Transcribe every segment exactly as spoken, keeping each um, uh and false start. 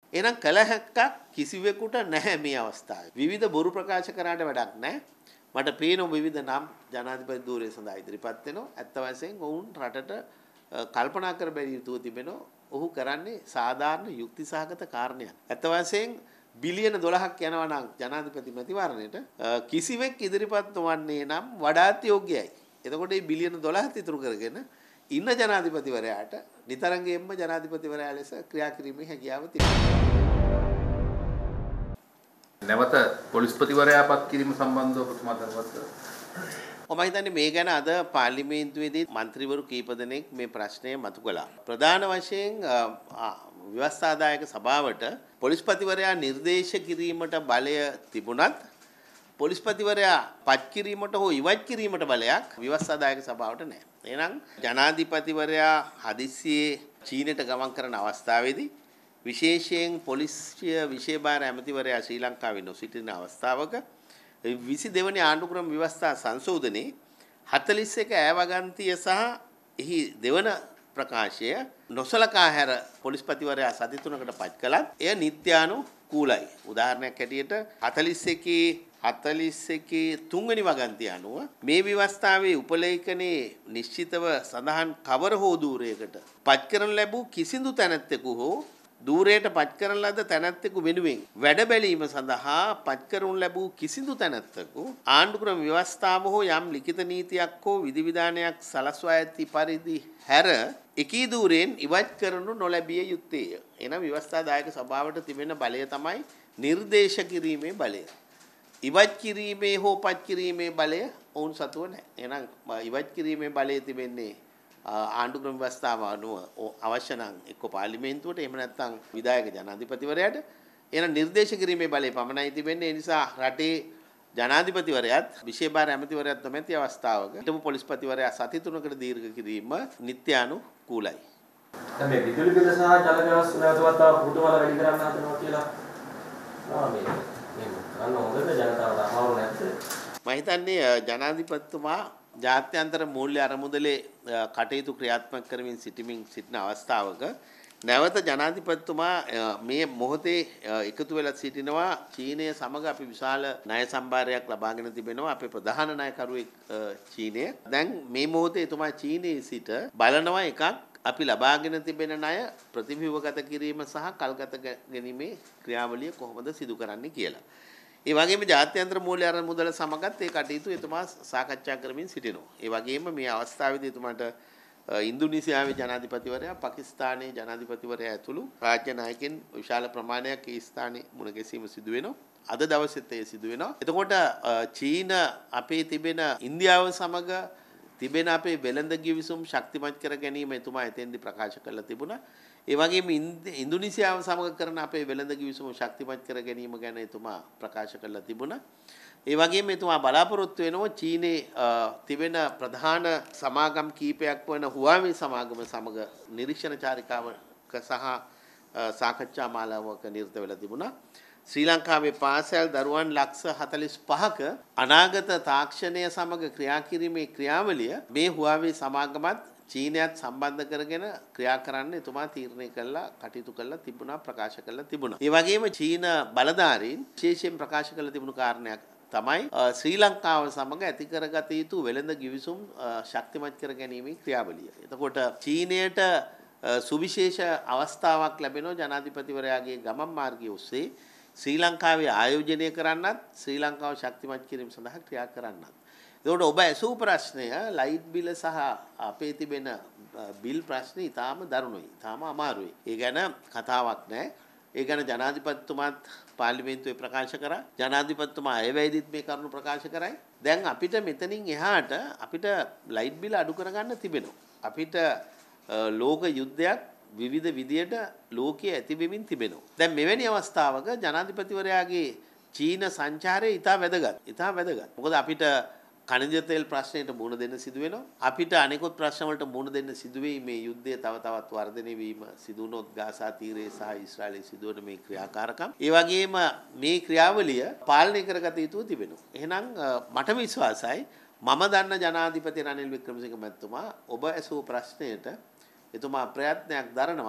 එහෙනම් කල හැක්කක් කිසිවෙකුට නැහැ මේ අවස්ථාවේ. විවිධ බොරු ප්‍රකාශ කරාට වැඩක් නැහැ. මට පේන විවිධ නම් ජනාධිපති ධූරය සඳහා ඉදිරිපත් වෙනවා. ඇත්ත වශයෙන් ඔවුන් රටට කල්පනා කර බැලිය යුතු තිබෙනවා. ඔහු කරන්නේ සාධාරණ යුක්ති සහගත කාරණයක්. ඇත්ත වශයෙන් බිලියන දොළහක් යනවා නම් ජනාධිපති මැතිවරණයට කිසිවෙක් ඉදිරිපත් නොවන්නේ නම් වඩාත් යෝග්‍යයි. එතකොට මේ බිලියන දොළහ ඉතුරු කරගෙන ඉන්න ජනාධිපතිවරයාට නිතරංගෙම ජනාධිපතිවරයා ලෙස ක්‍රියා කිරීමේ හැකියාව තිබෙනවා. නැවත පොලිස්පතිවරයා පත් කිරීම සම්බන්ධව ඔබතුමා දැනුවත් කරනවා. මම හිතන්නේ මේ ගැන අද පාර්ලිමේන්තුවේදී മന്ത്രിවරු කීප දෙනෙක් මේ ප්‍රශ්නය මතු කළා. ප්‍රධාන වශයෙන් ව්‍යවස්ථාදායක සභාවට පොලිස්පතිවරයා නිර්දේශ කිරීමට බලය තිබුණත් පොලිස්පතිවරයා පත් කිරීමට හෝ ඉවත් කිරීමට බලයක් ව්‍යවස්ථාදායක සභාවට නැහැ. එහෙනම් ජනාධිපතිවරයා හදිස්සියේ චීනයට ගමන් කරන අවස්ථාවේදී විශේෂයෙන් පොලිසිය විශේෂ ඇමතිවරයා ශ්‍රී ලංකාවේ නොසිටින අවස්ථාවක විසි දෙවැනි ආණ්ඩුක්‍රම ව්‍යවස්ථා සංශෝධනයේ හතළිස් එක ඈවගන්තිය සහ එහි දෙවන ප්‍රකාශය නොසලකා හැර පොලිස්පතිවරයා සති තුනකට පත් කළත් එය නිත්‍යානුකූලයි. උදාහරණයක් හැටියට හතළිස් එකේ හතළිස් එකේ තුන්වෙනි වගන්තිය අනුව මේ ව්‍යවස්ථාවේ උපලේඛනයේ නිශ්චිතව සඳහන් කවර හෝ දූරයකට පත් කරන ලැබූ කිසිදු තැනැත්තෙකු හෝ දූරයට පත් කරන ලද තැනැත්තෙකු වෙනුවෙන් වැඩ බැලීම සඳහා පත් කරනු ලැබූ කිසිදු තැනැත්තෙකු ආණ්ඩුක්‍රම ව්‍යවස්ථාව හෝ යම් ලිඛිත නීතියක් හෝ විධිවිධානයක් සලස්වා ඇති පරිදි හැර එකී දූරයෙන් ඉවත් කරනු නොලැබිය යුත්තේය. එනම් ව්‍යවස්ථාදායක සභාවට තිබෙන බලය තමයි නිර්දේශ කිරීමේ බලය. ඉවත් කිරීමේ හෝ පත් කිරීමේ බලය ඔවුන් සතුව නැහැ. එහෙනම් ඉවත් කිරීමේ බලය තිබෙන්නේ ආණ්ඩුක්‍රම ව්‍යවස්ථාව අනුව අවශ්‍ය නම් එක්ක පාර්ලිමේන්තුවට එහෙම නැත්නම් විධායක ජනාධිපතිවරයාට. එහෙනම් නිර්දේශ කිරීමේ බලය පමණයි තිබෙන්නේ. ඒ නිසා රටේ ජනාධිපතිවරයාත් විශේෂ භාර ඇමතිවරයාත් නොමැති අවස්ථාවක හිටපු පොලිස්පතිවරයා සති තුනකට දීර්ඝ කිරීම නිත්‍යානුකූලයි. දැන් මේ විදුලි බිල සහ ජල gas නැවතවත් පුදුමල වැඩි කරන්න හදනවා කියලා මේ අන්න හොඳට ජනතාවට අමාරු නැද්ද? මම හිතන්නේ ජනාධිපතිතුමා ජාත්‍යන්තර මූල්‍ය අරමුදලේ කටයුතු ක්‍රියාත්මක කරමින් සිටමින් සිටින අවස්ථාවක නැවත ජනාධිපතිතුමා මේ මොහොතේ එකතු වෙලා සිටිනවා චීනය සමග අපි විශාල ණය සම්භාරයක් ලබාගෙන තිබෙනවා අපේ ප්‍රධාන නායකරුවෙක් චීනය. දැන් මේ මොහොතේ එතුමා චීනයේ සිට බලනවා එකක් අපි ලබාගෙන තිබෙන ණය ප්‍රතිව්‍යුහගත කිරීම සහ කල්ගත ගැනීමේ ක්‍රියාවලිය කොහොමද සිදු කරන්නේ කියලා. ඒ වගේම ජාත්‍යන්තර මූල්‍ය අරමුදල සමගත් ඒ කටයුතු එතුමා සාකච්ඡා කරමින් සිටිනවා. ඒ වගේම මේ අවස්ථාවේදී එතුමාට ඉන්දුනීසියාවේ ජනාධිපතිවරයා පාකිස්තානයේ ජනාධිපතිවරයා ඇතුළු රාජ්‍ය නායකයන් විශාල ප්‍රමාණයක් ඒ ස්ථානයේ මුණ ගැසීම සිදු වෙනවා. අද දවසේත් ඒ සිදු වෙනවා. එතකොට චීන අපේ තිබෙන ඉන්දියාව සමග තිබෙන අපේ වෙළඳ ගිවිසුම් ශක්තිමත් කර ගැනීම එතුමා එතෙන්දී ප්‍රකාශ කරලා තිබුණා. ඒ වගේම ඉන්දුනීසියාව සමග කරන අපේ වෙළඳ ගිවිසුම ශක්තිමත් කර ගැනීම ගැන එතුමා ප්‍රකාශ කරලා තිබුණා. ඒ වගේම එතුමා බලාපොරොත්තු වෙනවා චීනයේ තිබෙන ප්‍රධාන සමාගම් කීපයක් වන හුවාවේ සමාගම සමග නිරීක්ෂණ චාරිකාවක සහ සාකච්ඡා මාලාවක නිරත වෙලා තිබුණා. ශ්‍රී ලංකාවේ පාසල් දරුවන් ලක්ෂ හතළිස් පහක අනාගත තාක්ෂණය සමග ක්‍රියා කිරීමේ ක්‍රියාවලිය මේ හුවාවේ සමාගමත් චීනයත් සම්බන්ධ කරගෙන ක්‍රියා කරන්න එතුමා තීරණය කළා කටයුතු කළා තිබුණා ප්‍රකාශ කළා තිබුණා. ඒ වගේම චීන බලධාරීන් විශේෂයෙන් ප්‍රකාශ කළ තිබුණු කාරණයක් තමයි ශ්‍රී ලංකාව සමග ඇති කරගත යුතු වෙළඳ ගිවිසුම් ශක්තිමත් කර ගැනීමේ ක්‍රියාවලිය. එතකොට චීනයට සුවිශේෂ අවස්ථාවක් ලැබෙනවා ජනාධිපතිවරයාගේ ගමන් මාර්ගය ඔස්සේ ශ්‍රී ලංකාවේ ආයෝජනය කරන්නත් ශ්‍රී ලංකාව ශක්තිමත් කිරීම සඳහා ක්‍රියා කරන්නත්. එතකොට ඔබ ඇසූ ප්‍රශ්නය ලයිට් බිල සහ අපේ තිබෙන බිල් ප්‍රශ්නේ ඊටාම දරුණුයි. ඊටාම අමාරුයි. ඒ ගැන කතාවක් නැහැ. ඒ ගැන ජනාධිපතිතුමාත් පාර්ලිමේන්තුවේ ප්‍රකාශ කරා. ජනාධිපතිතුමා අයවැයේදීත් මේ කරුණු ප්‍රකාශ කරයි. දැන් අපිට මෙතනින් එහාට අපිට ලයිට් බිල අඩු කරගන්න තිබෙනවා. අපිට ලෝක යුද්ධයක් විවිධ විදියට ලෝකයේ ඇති වෙමින් තිබෙනවා. දැන් මෙවැනි අවස්ථාවක ජනාධිපතිවරයාගේ චීන සංචාරය ඉතා වැදගත්. ඉතා වැදගත්. මොකද අපිට खनिज तेल ප්‍රශ්නයට මුහුණ දෙන්න සිදු වෙනවා. අපිට අනෙකුත් ප්‍රශ්න වලට මුහුණ දෙන්න සිදු වෙයි මේ යුද්ධය තව තවත් වර්ධනය වීම සිදු වුණොත් ගාසා තීරයේ සහ ඊශ්‍රායලයේ සිදුවන මේ ක්‍රියාකාරකම්. ඒ වගේම මේ ක්‍රියාවලිය පාලනය කරගත යුතු තිබෙනවා. එහෙනම් මට විශ්වාසයි මම දන්න ජනාධිපති රනිල් වික්‍රමසිංහ මැතිතුමා ඔබ ඇසූ ප්‍රශ්නයට එතුමා ප්‍රයත්නයක් දරනවා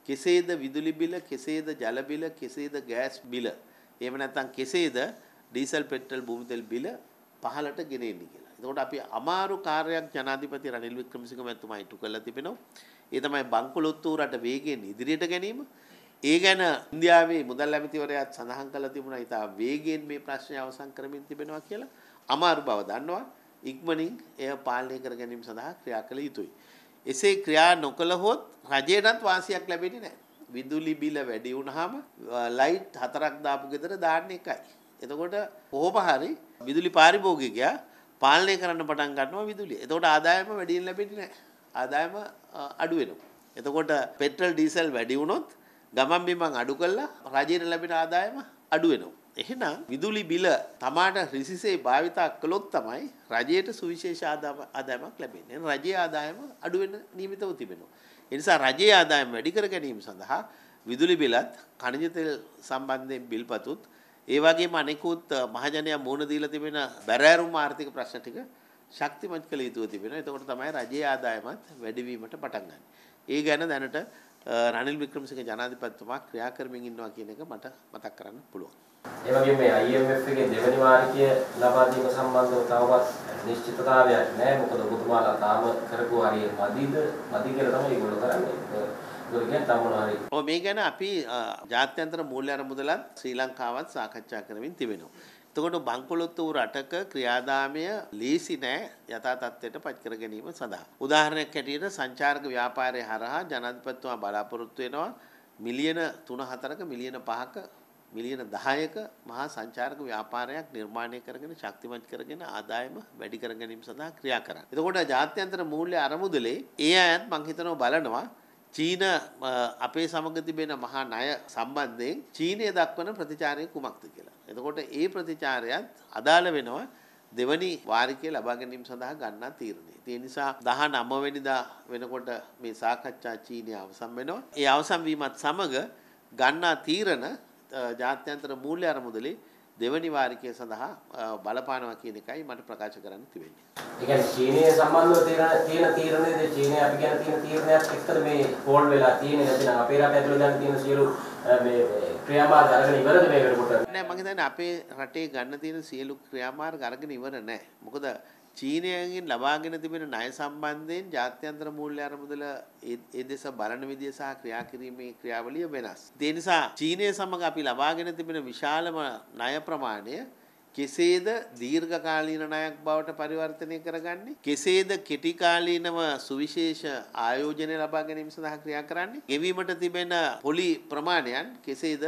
කෙසේද විදුලි බිල, කෙසේද ජල බිල, කෙසේද ගෑස් බිල, එහෙම නැත්නම් කෙසේද ඩීසල් පෙට්‍රල් භූමි තෙල් බිල පහළට ගෙනෙන්නේ කියලා. එතකොට අපි අමාරු කාර්යයක් ජනාධිපති රනිල් වික්‍රමසිංහ මැතිතුමා ඉටු කළා තිබෙනවා. ඒ තමයි බංකොලොත්තු රට වේගයෙන් ඉදිරියට ගැනීම. ඒ ගැන ඉන්දියාවේ මුදල් ඇමතිවරයාත් සඳහන් කළා තිබුණා ඉතා වේගයෙන් මේ ප්‍රශ්නය අවසන් කරමින් තිබෙනවා කියලා. අමාරු බව දන්නවා. ඉක්මනින් එය පාලනය කර ගැනීම සඳහා ක්‍රියා කළ යුතුයි. එසේ ක්‍රියා නොකළහොත් රජයටත් වාසියක් ලැබෙන්නේ නැහැ. විදුලි බිල වැඩි වුණාම ලයිට් හතරක් දාපු ගෙදර දාන්න එකයි. එතකොට කොහොම හරි විදුලි පාරිභෝගිකයා පාලනය කරන්න පටන් ගන්නවා විදුලිය. එතකොට ආදායම වැඩියෙන් ලැබෙන්නේ නැහැ. ආදායම අඩු වෙනවා. එතකොට පෙට්‍රල් ඩීසල් වැඩි වුණොත් ගමන් බිමන් අඩු කළා රජයට ලැබෙන ආදායම අඩු වෙනවා. එහෙනම් විදුලි බිල තමාට රිසිසේ භාවිතා කළොත් තමයි රජයට සුවිශේෂ ආදායමක් ලැබෙන්නේ. රජයේ ආදායම අඩු වෙන නියමිතව තිබෙනවා. ඒ නිසා රජයේ ආදායම වැඩි කර ගැනීම සඳහා විදුලි බිලත් කණිජ තෙල් සම්බන්ධයෙන් බිල්පතුත් ඒ වගේම අනෙකුත් මහජනයා මුහුණ දීලා තිබෙන බැරෑරුම් ආර්ථික ප්‍රශ්න ටික ශක්තිමත් කළ යුතුව තිබෙනවා. එතකොට තමයි රජයේ ආදායමත් වැඩි වීමට පටන් ගන්නේ. ඒ ගැන දැනට රනිල් වික්‍රමසිංහ ජනාධිපතිතුමා ක්‍රියා කරමින් ඉන්නවා කියන එක මට මතක් කරන්න පුළුවන්. ඒ වගේම මේ I M F එකේ දෙවැනි වාරිකය ලබා දීම සම්බන්ධව තවවත් නිශ්චිතතාවයක් නැහැ. මොකද ඔබතුමාලා තාම කරපු හරිය මදිද මදි කියලා තමයි ඒගොල්ලෝ කරන්නේ. ඔව් මේ ගැන අපි ජාත්‍යන්තර මූල්‍ය අරමුදලත් ශ්‍රී ලංකාවත් සාකච්ඡා කරමින් තිබෙනවා. එතකොට බංකොලොත්තු රටක ක්‍රියාදාමය ලීසි නෑ යථා තත්ත්වයට පත් කර ගැනීම සඳහා. උදාහරණයක් හැටියට සංචාරක ව්‍යාපාරය හරහා ජනාධිපතිතුමා බලාපොරොත්තු වෙනවා මිලියන තුන හතරක මිලියන පහක මිලියන දහයක මහා සංචාරක ව්‍යාපාරයක් නිර්මාණය කරගෙන ශක්තිමත් කරගෙන ආදායම වැඩි කර ගැනීම සඳහා ක්‍රියා කරන්න. එතකොට ජාත්‍යන්තර මූල්‍ය අරමුදලේ ඒ අයත් මම හිතනවා බලනවා චීන අපේ සමග තිබෙන මහා ණය සම්බන්ධයෙන් චීනය දක්වන ප්‍රතිචාරය කුමක්ද කියලා. එතකොට ඒ ප්‍රතිචාරයත් අදාළ වෙනවා දෙවනි වාරිකය ලබා ගැනීම සඳහා ගන්නා තීරණය. ඒ නිසා දහනව වෙනිදා වෙනකොට මේ සාකච්ඡා චීනය අවසන් වෙනවා. ඒ අවසන් වීමත් සමග ගන්නා තීරණ ජාත්‍යන්තර මූල්‍ය අරමුදලේ දෙවනි වාරිකය සඳහා බලපානවා කියන එකයි මට ප්‍රකාශ කරන්න තිබෙන්නේ. ඒ කියන්නේ චීනය සම්බන්ධව තියෙන තියෙන තීරණයේදී චීනය අපි ගැන තියෙන තීරණයක් එක්කද මේ හෝල්ඩ් වෙලා තියෙන්නේ නැත්නම් අපේ රට ඇතුළේ දැන් තියෙන සියලු මේ ක්‍රියාමාර්ග අරගෙන ඉවරද මේ වෙනකොට? නෑ මම හිතන්නේ අපේ රටේ ගන්න තියෙන සියලු ක්‍රියාමාර්ග අරගෙන ඉවර නෑ. මොකද චීනයෙන් ලබාගෙන තිබෙන ණය සම්බන්ධයෙන් ජාත්‍යන්තර මූල්‍ය අරමුදල ඒ දෙස බලන විදිය සහ ක්‍රියා කිරීමේ ක්‍රියාවලිය වෙනස්. ඒ නිසා චීනය සමග අපි ලබාගෙන තිබෙන විශාලම ණය ප්‍රමාණය කෙසේද දීර්ඝකාලීන ණයක් බවට පරිවර්තනය කරගන්නේ? කෙසේද කෙටි කාලීනව සුවිශේෂ ආයෝජන ලබා ගැනීම සඳහා ක්‍රියා කරන්නේ? ගෙවීමට තිබෙන පොලි ප්‍රමාණයන් කෙසේද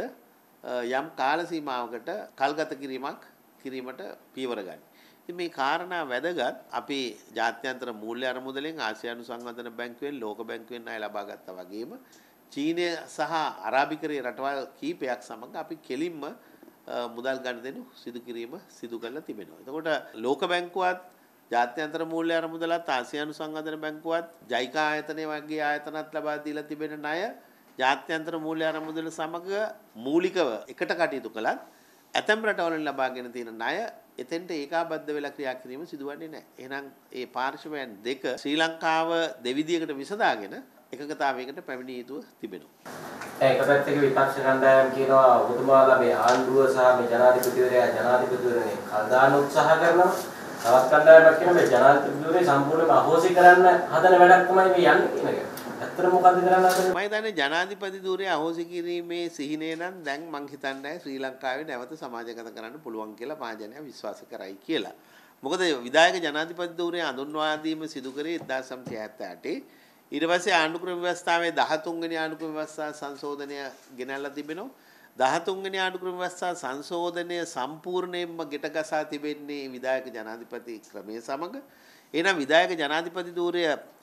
යම් කාල සීමාවකට කල්ගත කිරීමක් කිරීමට පියවර ගන්නේ? ඉතින් මේ කාරණා වැදගත්. අපි ජාත්‍යන්තර මූල්‍ය අරමුදලෙන් ආසියානු සංවර්ධන බැංකුවෙන් ලෝක බැංකුවෙන් ණය ලබා ගත්තා වගේම චීනය සහ අරාබිකරයේ රටවල් කීපයක් සමග අපි කෙලින්ම මුදල් ගනුදෙනු සිදු කිරීම සිදු කරලා තිබෙනවා. එතකොට ලෝක බැංකුවත් ජාත්‍යන්තර මූල්‍ය අරමුදලත් ආසියානු සංවර්ධන බැංකුවත් ජයිකා ආයතනය වගේ ආයතනත් ලබා දීලා තිබෙන ණය ජාත්‍යන්තර මූල්‍ය අරමුදල සමග මූලිකව එකට කටයුතු කළත් ඇතැම් රටවලින් ලබාගෙන තියෙන ණය එතෙන්ට ඒකාබද්ධ වෙලා ක්‍රියා කිරීම සිදුවන්නේ නැහැ. එහෙනම් ඒ පාර්ශවයන් දෙක ශ්‍රී ලංකාව දෙවිදියකට විසඳාගෙන එකකතාවයකට පැමිණිය යුතු තිබෙනවා. ඒක පැත්තක විපක්ෂ කණ්ඩායම් කියනවා ඔබතුමාලා මේ ආණ්ඩුව සහ මේ ජනාධිපතිවරයා ජනාධිපතිවරණේ කල්දාන උත්සාහ කරනවා. තවත් කණ්ඩායමක් කියනවා මේ ජනාධිපතිවරේ සම්පූර්ණයෙන්ම අහෝසි කරන්න හදන වැඩක් තමයි මේ යන්නේ කියන එක. ඇත්තට මොකද්ද කරන්න හදන්නේ? මම හිතන්නේ ජනාධිපති ධූරය අහෝසි කිරීමේ සිහිනය නම් දැන් මං හිතන්නේ ශ්‍රී ලංකාවේ නැවත සමාජගත කරන්න පුළුවන් කියලා මහජනයා විශ්වාස කරයි කියලා. මොකද විධායක ජනාධිපති ධූරය අඳුන්වා දීම සිදු කරේ එක්දාස් නවසිය හැත්තෑ අටේ. ඊට පස්සේ ආණ්ඩුක්‍රම ව්‍යවස්ථාවේ දහතුන් වෙනි ආණ්ඩුක්‍රම ව්‍යවස්ථා සංශෝධනය ගෙනල්ලා තිබෙනවා. දහතුන් වෙනි ආණ්ඩුක්‍රම ව්‍යවස්ථා සංශෝධනය සම්පූර්ණයෙන්ම ගෙට ගසා තිබෙන්නේ විධායක ජනාධිපති ක්‍රමයේ සමග. එහෙනම් විධායක ජනාධිපති ධූරය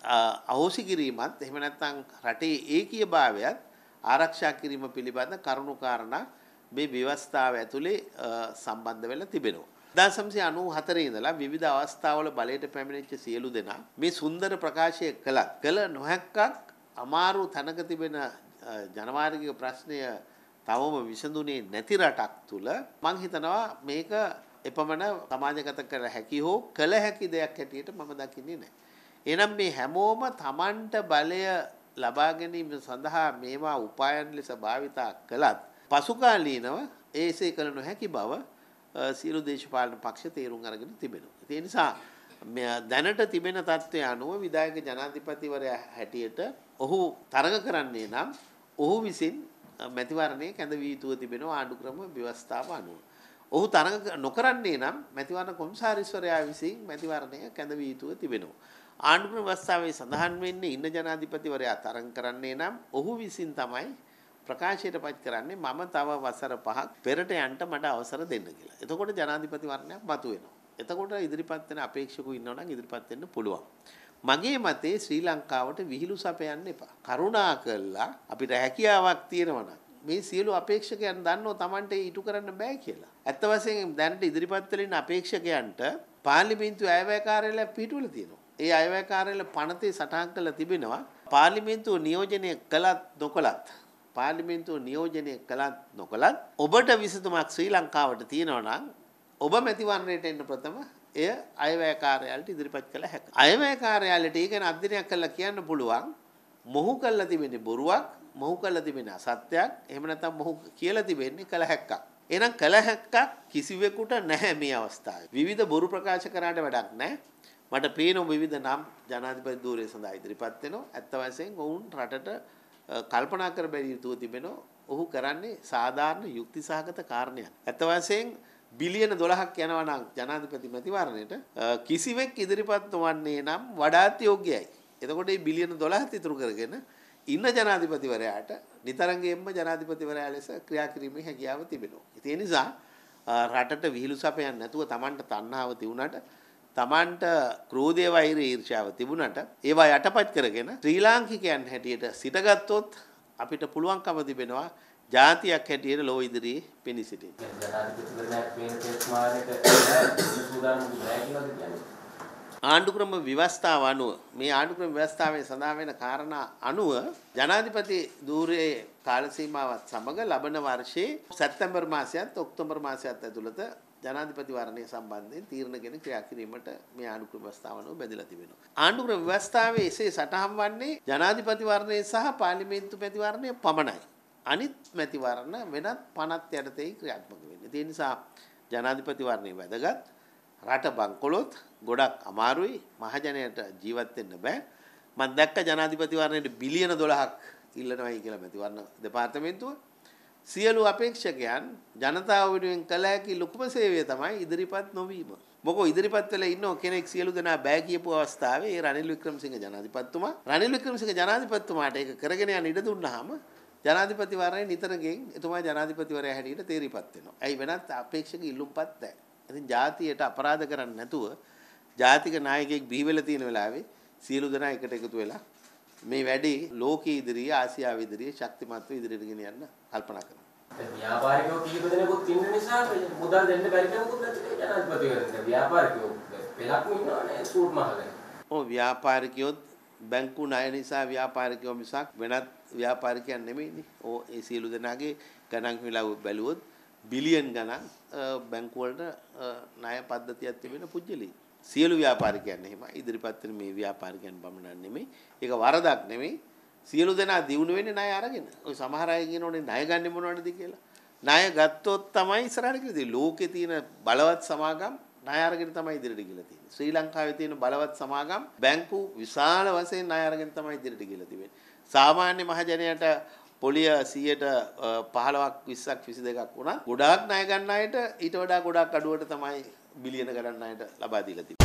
අහෝසි කිරීමත් එහෙම නැත්නම් රටේ ඒකීයභාවයත් ආරක්ෂා කිරීම පිළිබඳ කරුණු කාරණා මේ ව්‍යවස්ථාව ඇතුලේ සම්බන්ධ වෙලා තිබෙනවා. එක්දාස් නවසිය අනූ හතරේ ඉඳලා විවිධ අවස්ථාවල බලයට පැමිණිච්ච සියලු දෙනා මේ සුන්දර ප්‍රකාශය කළත් කළ නොහැක්කක් අමාරු තැනක තිබෙන ජනවාර්ගික ප්‍රශ්නය තවම විසඳුනේ නැති රටක් තුල මම හිතනවා මේක එපමණ සමාජගත කර හැකි හෝ කළ හැකි දෙයක් හැටියට මම දකින්නේ නැහැ. එහෙනම් මේ හැමෝම Tamanට බලය ලබා ගැනීම සඳහා මේවා උපායන් ලෙස භාවිතා කළත් පසුකාලීනව ඒසේ කළ නොහැකි බව සියලු දේශපාලන පක්ෂ තේරුම් අරගෙන තිබෙනවා. ඒ නිසා දැනට තිබෙන තත්ත්වය අනුව විධායක ජනාධිපතිවරයා හැටියට ඔහු තරඟ කරන්නේ නම් ඔහු විසින් මැතිවරණය කැඳවිය යුතුව තිබෙනවා ආණ්ඩුක්‍රම ව්‍යවස්ථාව අනුව. ඔහු තරඟ නොකරන්නේ නම් මැතිවරණ කොමසාරිස්වරයා විසින් මැතිවරණය කැඳවිය යුතුව තිබෙනවා. ආණ්ඩුක්‍රම ව්‍යවස්ථාවේ සඳහන් වෙන්නේ ඉන්න ජනාධිපතිවරයා තරඟ කරන්නේ නම් ඔහු විසින් තමයි ප්‍රකාශයට පත් කරන්නේ මම තව වසර පහක් පෙරට යන්න මට අවසර දෙන්න කියලා. එතකොට ජනාධිපතිවරණයක් මතුවෙනවා. එතකොට ඉදිරිපත් වෙන අපේක්ෂකයෝ ඉන්නවා නම් ඉදිරිපත් වෙන්න පුළුවන්. මගේ මතේ ශ්‍රී ලංකාවට විහිළු සපයන්න එපා. කරුණා කළා අපිට හැකියාවක් තියෙනවා නම් මේ සියලු අපේක්ෂකයන් දන්නෝ Tamante ඊටු කරන්න බෑ කියලා. ඇත්ත වශයෙන්ම දැනට ඉදිරිපත් වෙලින් අපේක්ෂකයන්ට පාර්ලිමේන්තු අයවැය කාර්යාලයක් පිටුවල තියෙනවා. ඒ අයවැය කාර්යාලය පනතේ සටහන් කරලා තිබෙනවා පාර්ලිමේන්තුව නියෝජනය කළත් නොකළත් පාර්ලිමේන්තුව නියෝජනය කළත් නොකළත් ඔබට විසඳුමක් ශ්‍රී ලංකාවට තියෙනවා නම් ඔබ මැතිවරණයට එන්න ප්‍රථම එය අයවැය කාර්යාලයට ඉදිරිපත් කළ හැකියි. අයවැය කාර්යාලයට ඒක ගැන අධ්‍යයනයක් කළා කියන්න පුළුවන් මොහු කළා තිබෙන්නේ බොරුවක්, මොහු කළා තිබෙන්නේ අසත්‍යයක්, එහෙම නැත්නම් මොහු කියලා තිබෙන්නේ කළ හැක්කක්. එහෙනම් කළ හැක්කක් කිසිවෙකුට නැහැ මේ අවස්ථාවේ. විවිධ බොරු ප්‍රකාශ කරාට වැඩක් නැහැ. මට පේන විවිධ නම් ජනාධිපති ධූරය සඳහා ඉදිරිපත් වෙනවා. ඇත්ත වශයෙන් ඔවුන් රටට කල්පනා කර බැලිය යුතු තිබෙනවා. ඔහු කරන්නේ සාධාරණ යුක්ති සහගත කාරණයක්. ඇත්ත වශයෙන් බිලියන දොළහක් යනවා නම් ජනාධිපති මැතිවරණයට කිසිවෙක් ඉදිරිපත් නොවන්නේ නම් වඩාත් යෝග්‍යයි. එතකොට මේ බිලියන දොළහත් ඉතුරු කරගෙන ඉන්න ජනාධිපතිවරයාට නිතරංගෙන්ම ජනාධිපතිවරයා ලෙස ක්‍රියා කිරීමේ හැකියාව තිබෙනවා. ඒ නිසා රටට විහිළු සපයන්නේ නැතුව Tamanට තණ්හාව තිබුණාට Tamanට ක්‍රෝධය වෛරය ඊර්ෂ්‍යාව තිබුණාට ඒවා යටපත් කරගෙන ශ්‍රී ලාංකිකයන් හැටියට සිටගත්තොත් අපිට පුළුවන්කම තිබෙනවා ජාතියක් හැටියට ලෝ ඉදිරියේ පෙනී සිටින්න. ආණ්ඩුක්‍රම ව්‍යවස්ථාව අනුව මේ ආණ්ඩුක්‍රම ව්‍යවස්ථාවේ සඳහන් වෙන කාරණා අනුව ජනාධිපති ධූරයේ කාල සීමාවත් සමග ලබන වර්ෂයේ සැප්තැම්බර් මාසයත් ඔක්තෝබර් මාසයත් ඇතුළත ජනාධිපති වරණය සම්බන්ධයෙන් තීරණගෙන ක්‍රියා කිරීමට මේ ආණ්ඩුක්‍රම ව්‍යවස්ථාව අනුව බැඳලා තිබෙනවා. ආණ්ඩුක්‍රම ව්‍යවස්ථාවේ එසේ සටහන් වන්නේ ජනාධිපති වරණය සහ පාර්ලිමේන්තු මැතිවරණය පමණයි. අනිත් මැතිවරණ වෙනත් පනත් යටතේ ක්‍රියාත්මක වෙන්නේ. ඒ නිසා ජනාධිපති වරණය වැදගත්. රට බංකොලොත් ගොඩක් අමාරුයි. මහජනයට ජීවත් වෙන්න බෑ. මම දැක්ක ජනාධිපති වරණයට බිලියන දොළහක් ඉල්ලනවායි කියලා මැතිවරණ දෙපාර්තමේන්තුව. සියලු අපේක්ෂකයන් ජනතාව වෙනුවෙන් කළ හැකි ලොකුම සේවය තමයි ඉදිරිපත් නොවීම. මොකෝ ඉදිරිපත් වෙලා ඉන්න කෙනෙක් සියලු දෙනා බෑ කියපු අවස්ථාවේ ඒ රනිල් වික්‍රමසිංහ ජනාධිපතිතුමා රනිල් වික්‍රමසිංහ ජනාධිපතිතුමාට ඒක කරගෙන යන්න ඉඩ දුන්නාම ජනාධිපති වරණය නිතරගෙන් එතුමා ජනාධිපතිවරයා හැටියට තේරිපත් වෙනවා. ඇයි වෙනත් අපේක්ෂක ඉල්ලුම්පත් නැහැ. ඉතින් ජාතියට අපරාධ කරන්නේ නැතුව ජාතික නායකයෙක් බිහි වෙලා තියෙන වෙලාවේ සියලු දෙනා එකට එකතු වෙලා මේ වැඩේ ලෝකයේ ඉදිරියේ ආසියාව ඉදිරියේ ශක්තිමත්ව ඉදිරියට ගෙන යන්න කල්පනා කරනවා. ව්‍යාපාරිකයෝ කීප දෙනෙකුත් ඉන්න නිසා මුදල් දෙන්න බැරි කෙනෙකුත් නැති ජනාධිපතිවරයාට ව්‍යාපාරිකයෝ පෙළක්ම ඉන්නවනේ සූට් මහගෙන. ඔව් ව්‍යාපාරිකයෝ බැංකු ණය නිසා ව්‍යාපාරිකයෝ මිසක් වෙනත් ව්‍යාපාරිකයන් නෙමෙයිනේ. ඕ ඒ සියලු දෙනාගේ ගණන් හිලා බැලුවොත් බිලියන් ගණන් බැංකු වලට ණය පද්ධතියක් තිබෙන පුජ්‍යලී. සියලු ව්‍යාපාරිකයන් එහෙම ඉදිරිපත් වෙන මේ ව්‍යාපාරිකයන් බමුණන් නෙමෙයි. ඒක වරදක් නෙමෙයි. සියලු දෙනා දිනු වෙන්නේ ණය අරගෙන. ඔය සමහර අය කියනෝනේ ණය ගන්න මොනවටද කියලා. ණය ගත්තොත් තමයි ඉස්සරහට ගිහින් ලෝකේ තියෙන බලවත් සමාගම් ණය අරගෙන තමයි ඉදිරියට ගිහලා තියෙන්නේ. ශ්‍රී ලංකාවේ තියෙන බලවත් සමාගම් බැංකු විශාල වශයෙන් ණය අරගෙන තමයි ඉදිරියට ගිහලා තිබෙන්නේ. සාමාන්‍ය මහජනයාට පොලිය සියයට පහළොවක් විස්සක් විසි දෙකක් වුණා. ගොඩාක් ණය ගන්න අයට ඊට වඩා ගොඩාක් අඩුවට තමයි බිලියන ගණන් ණයට ලබා දීලා තිබෙන්නේ.